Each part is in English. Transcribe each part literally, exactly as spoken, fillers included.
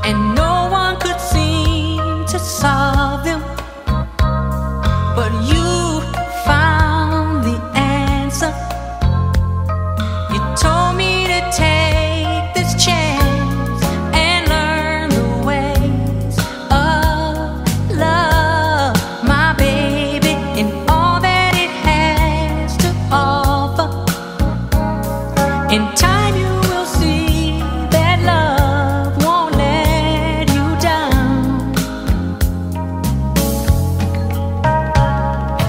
and no one could seem to solve them. But you found the answer. You told me to take this chance and learn the ways of love, my baby, and all that it has to offer. In time you will see that love won't let you down.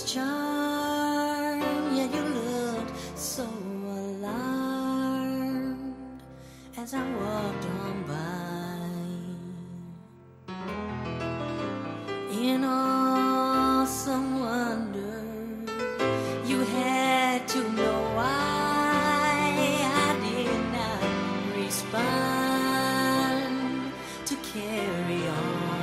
charm. Yeah, you looked so alarmed as I walked on by. In awesome wonder, you had to know why I did not respond to carry on.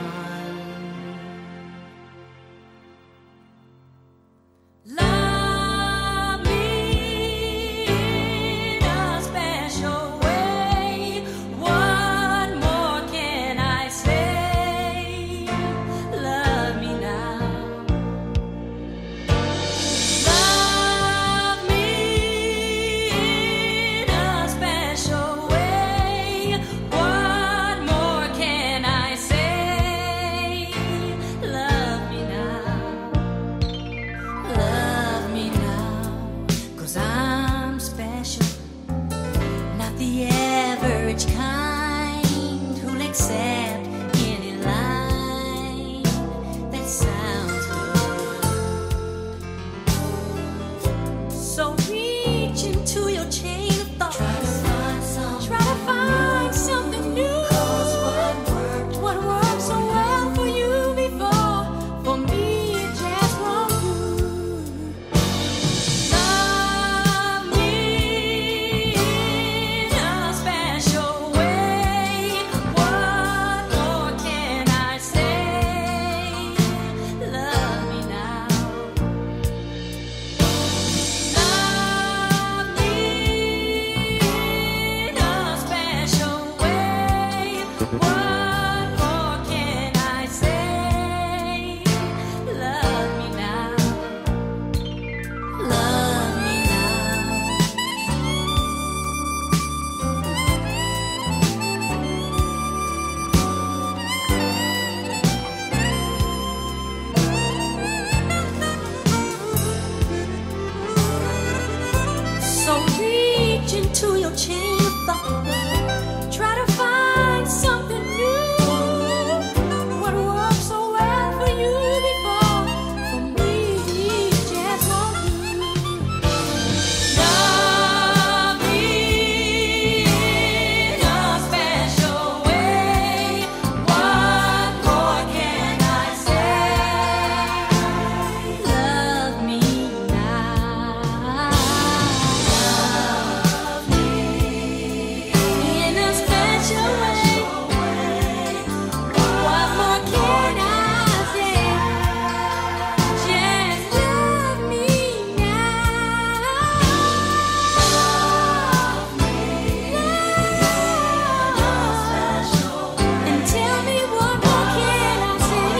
Love me in a special way. What more can I say? Love me now. Love me in a special way. What more can I say? Love me now. Love me now, 'cause I'm special, not the average kind who'll accept any line that sounds good. So reach into your chain of thought. Try to find something, Try to find something new. 'Cause what worked, what worked so well for you before, for me it just won't do. Love me in a special way. What more can I say? Love me now. Love me in a special way. What more can I say? Love me now. Love me now. So reach into your chain of thought. Try to find something new. What worked so well for you before, for me it just won't do. Love me in a special way. What more can I say? Love me now. Love me in a special way. What more can I say? Just love me now. Love me and tell me what more can I say?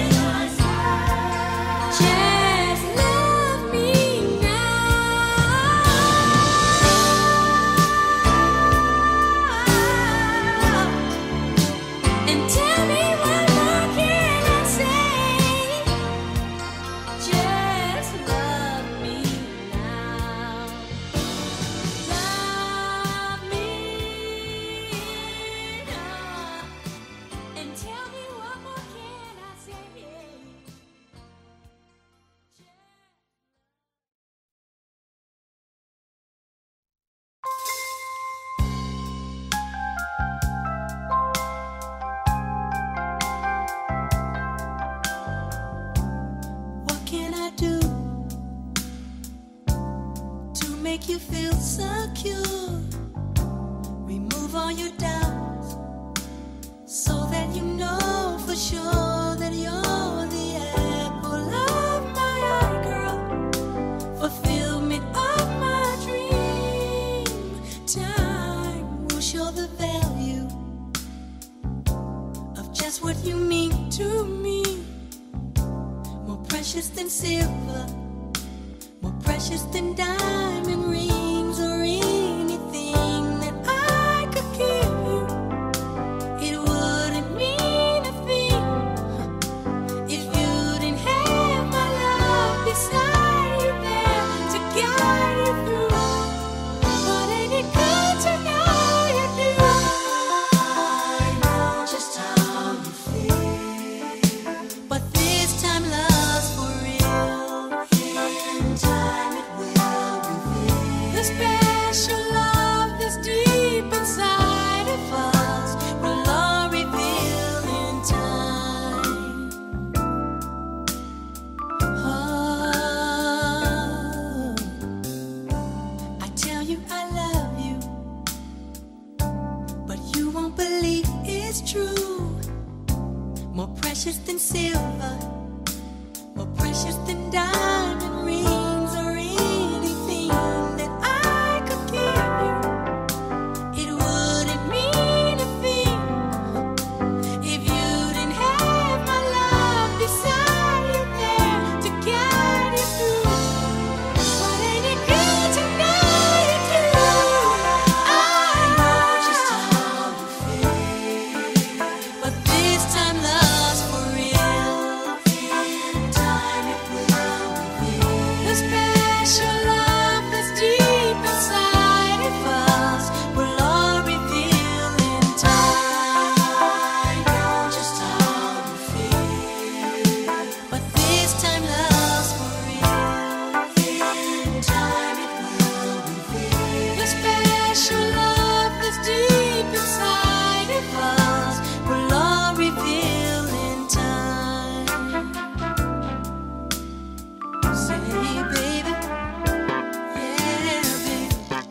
Just love me now. And tell me what more can I say? Just love me now. Love me now. And tell me what more can I say? What can I do to make you feel secure? Remove all your doubts so that you know for sure that you're the apple of my eye, girl. Fulfillment of my dream. Time will show the value of just what you mean to me. More precious than silver, more precious than diamond rings or anything that I could give you. It wouldn't mean a thing if you didn't have my love beside you there to guide you through. But ain't it good to know you do? I know just how you feel, but this time love's for real. more precious than silver, more precious than diamond rings or anything that I could give you. It wouldn't mean a thing if you didn't have my love beside you there to guide you through. But ain't it good to know you do? I know just how you feel, but this time love's for real. In time it will reveal the special love that's deep inside of us. Will all reveal in time. I know just how you feel, but this time love's for real. In time it will reveal the special love that's deep inside of us. Will all reveal in time. Say, baby, yeah, baby.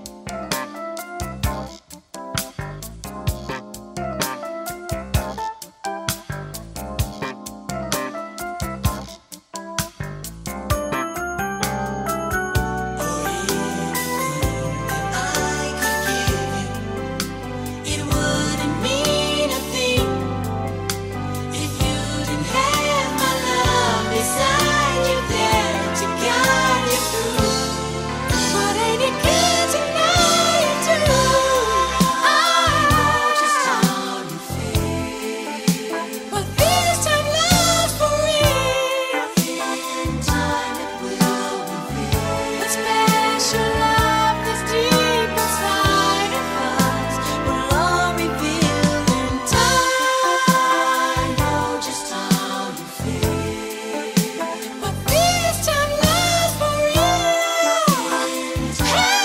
It wouldn't mean a thing if you didn't have my love beside you there to guide you through. But ain't it good to know you do? I know just how you feel, but this time love's for real. In time it will reveal the special love that's deep inside of us. Will all reveal in time. I know just how you feel, but this time love's for real. Hey,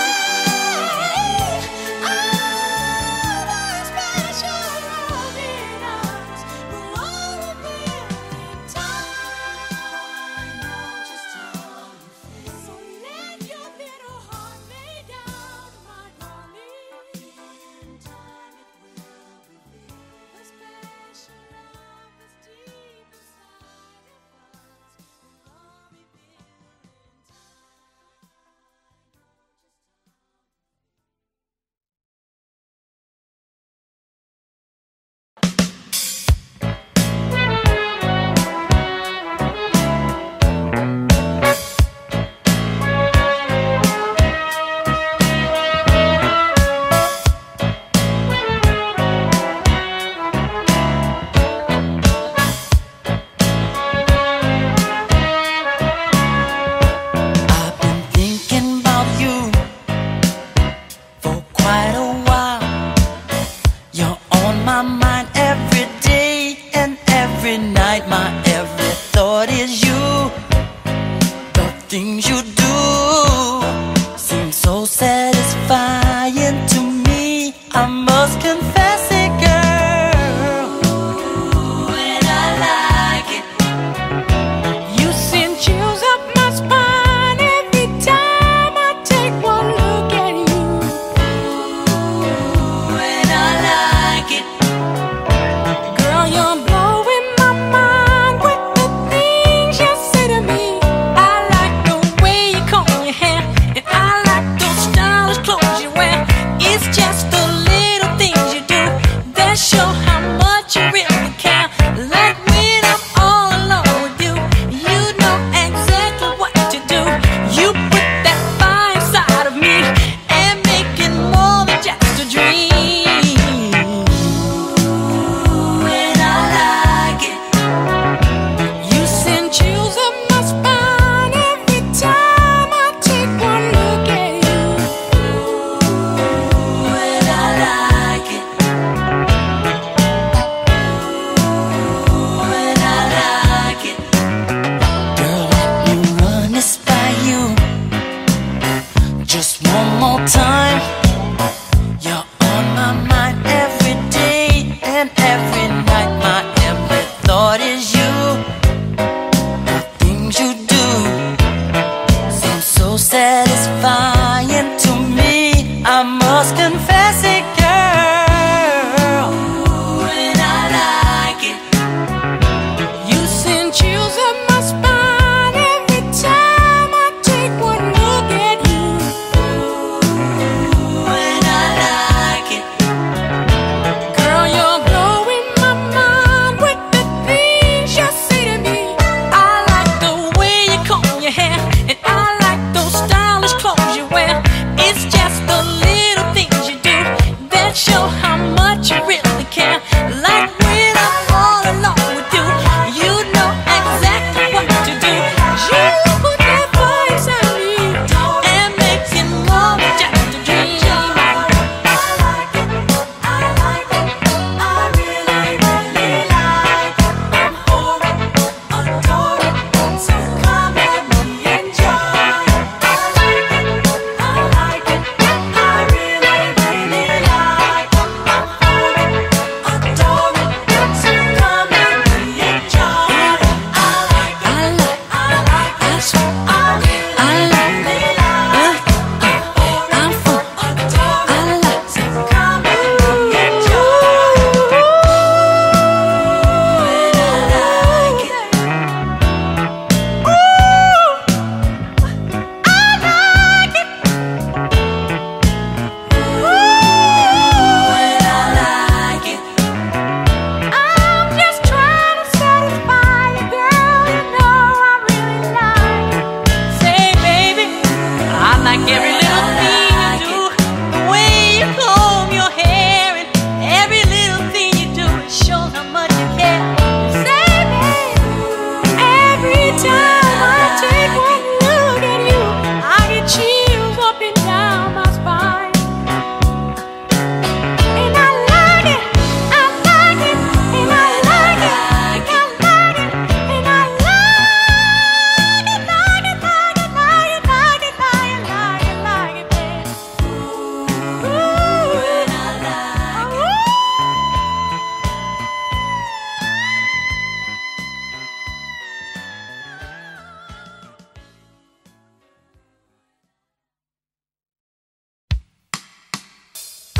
all the special love in us will all reveal in time. I know just how you feel, so let your little heart lay down, my darling. In time it will reveal the special love that's deep inside of us. Will all reveal in I've been thinking about you for quite a while. You're on my mind every day and every night. My every thought is you. The things you do seem so satisfying to me. I must confess it, girl. And I like it. You send chills up my spine every time I take one look at you. And I like it. Girl, you're blowing my mind with the things you say to me. I like the way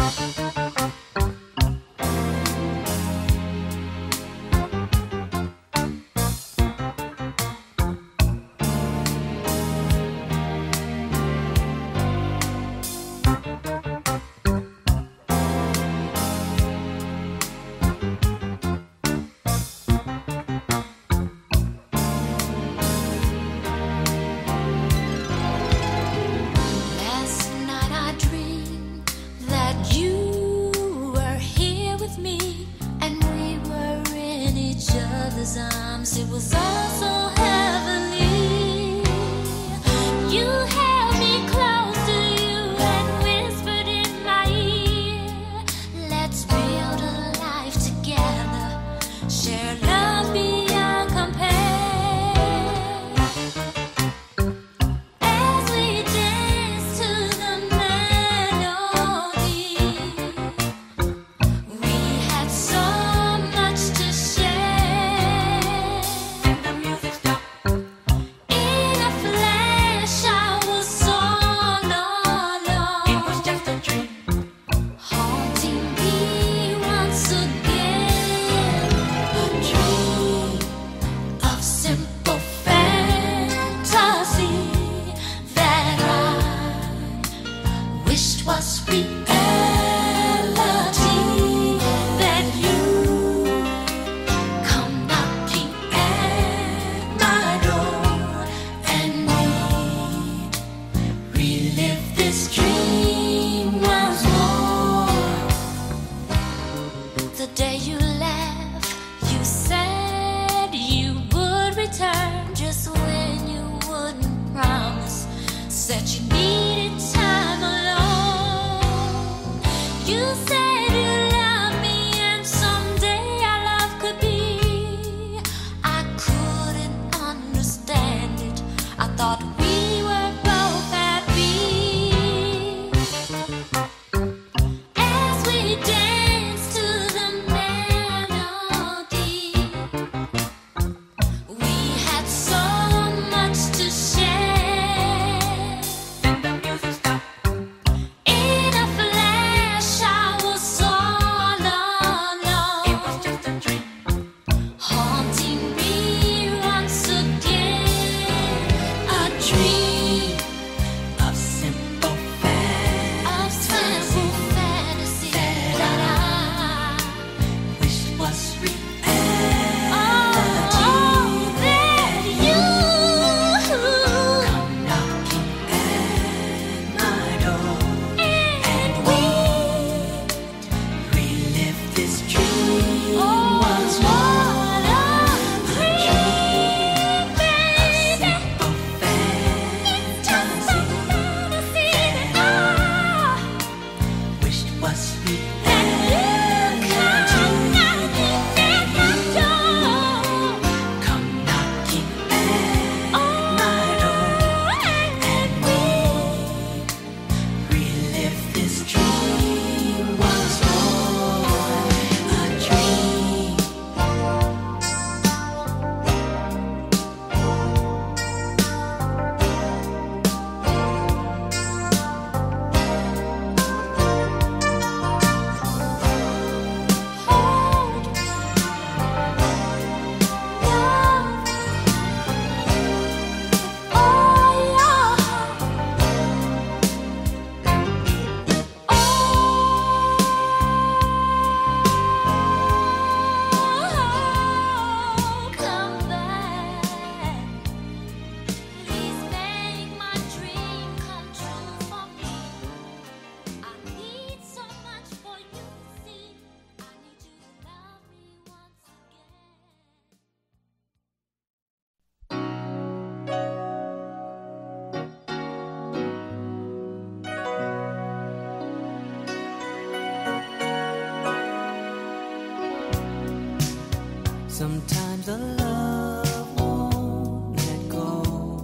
Sometimes the love won't let go.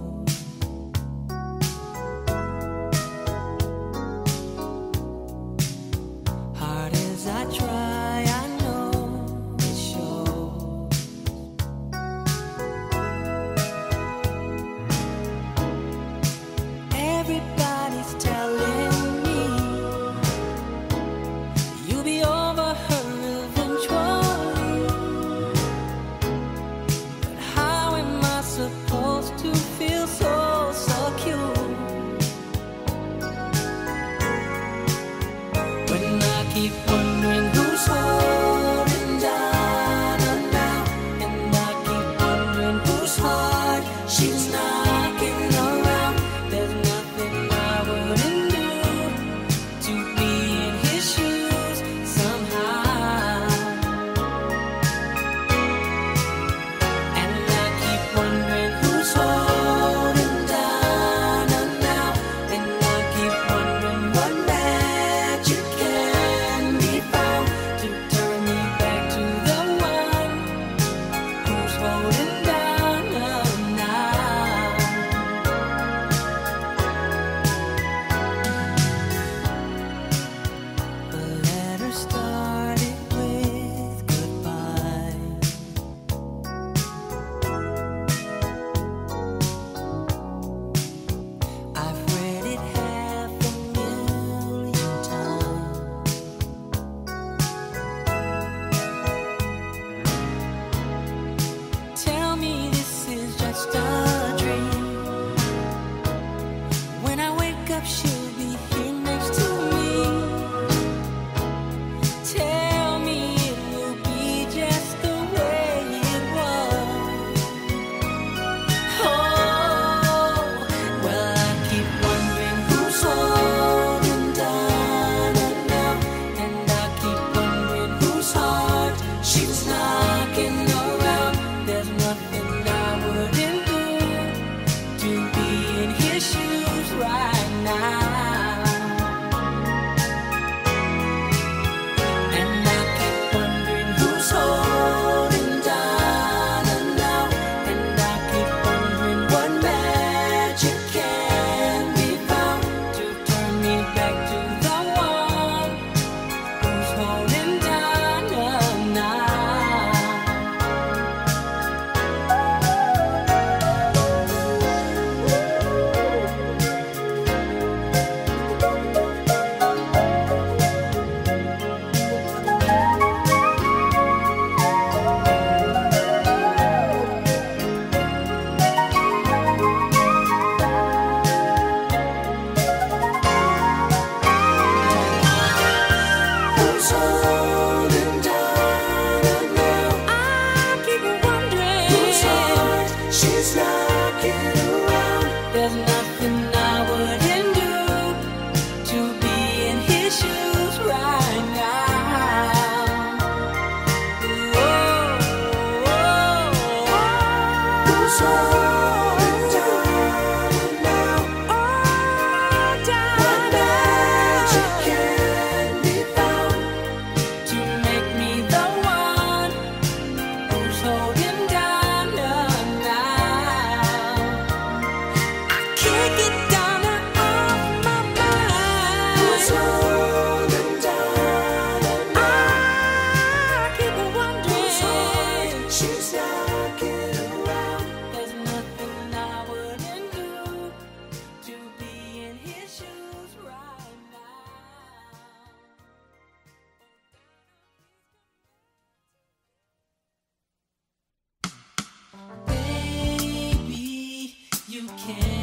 Hard as I try, I know it shows. Everybody's telling me she's knocking around. There's nothing I wouldn't do to be in his shoes right now. Whoa, whoa, whoa. Who's holding down now? Oh, down. What magic can be found to make me the one who's holding down now? I can't get down off my mind. Who's holding down now? I keep wondering. Who's holding? She's knocking around. There's nothing I wouldn't do to be in his shoes right now. Baby, you can